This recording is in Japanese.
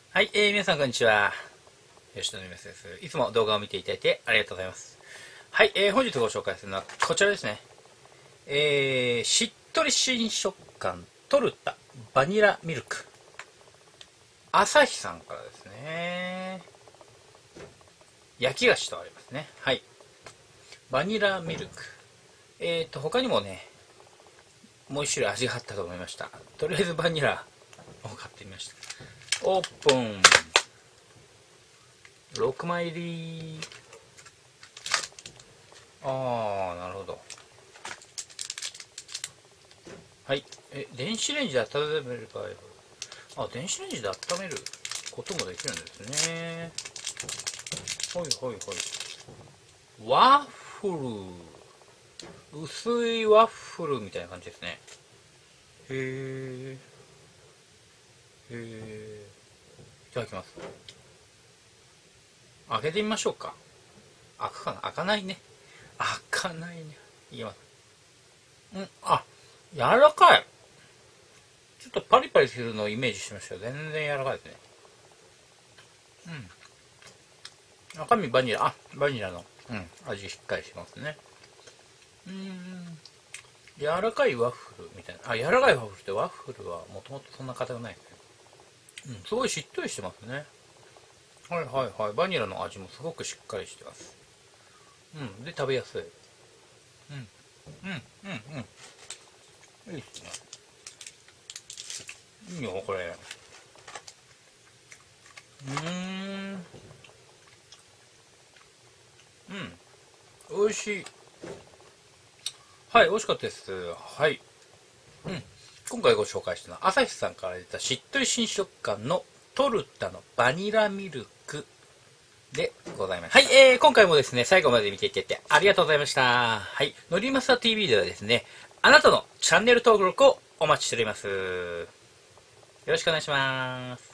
はい、皆さんこんにちは。吉野のみです。いつも動画を見ていただいてありがとうございます。はい、本日ご紹介するのはこちらですね。しっとり新食感トルタバニラミルク。朝日さんからですね。焼き菓子とありますね。はい。バニラミルク。他にもね、もう一種類味があったと思いました。とりあえずバニラを買ってみました。オープン。6枚入り。なるほど。はい。電子レンジで温める場合は、電子レンジで温めることもできるんですね。ほいほいほい。ワッフル。薄いワッフルみたいな感じですね。へえ。いただきます。開けてみましょうか。開くかな。開かないね。開かないね。いきます。柔らかい。ちょっとパリパリするのをイメージしましたけど、全然柔らかいですね。中身バニラ、バニラの、味しっかりしますね。柔らかいワッフルみたいな。柔らかいワッフルってワッフルはもともとそんな硬くないですね。すごいしっとりしてますね。はいはいはい。バニラの味もすごくしっかりしてます。で、食べやすい。いいっすね。いいよ、これ。美味しい。はい、美味しかったです。はい。今回ご紹介したのは、朝日さんから出たしっとり新食感のトルタのバニラミルクでございます。はい、今回もですね、最後まで見ていただいてありがとうございました。はい、のりまさ TV ではですね、あなたのチャンネル登録をお待ちしております。よろしくお願いします。